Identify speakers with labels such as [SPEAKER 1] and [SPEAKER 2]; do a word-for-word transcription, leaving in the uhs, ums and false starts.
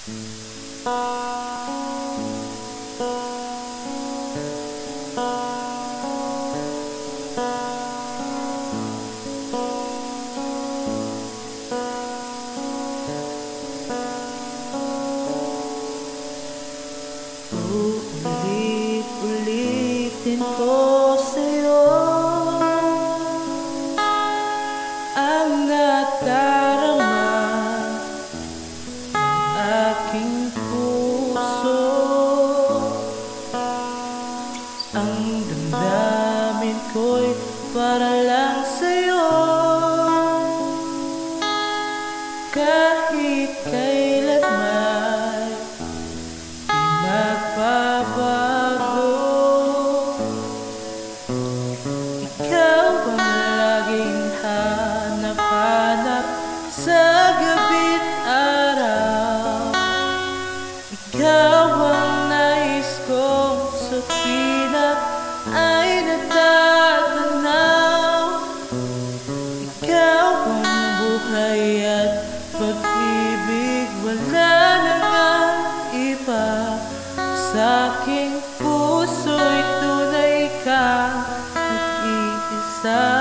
[SPEAKER 1] Uulit-ulitin ko sa'yo ang nadarama ng aking puso. Ang damdamin ko'y para lang sa'yo, kahit kailanman di magbabago. Ikaw ang laging hanap-hanap sa gabi't araw. Ikaw ang nais kong sa pinap ay natatanaw. Ikaw ang buhay at pag-ibig, wala na ngang iba. Sa'king puso'y tunay kang nag-iisa.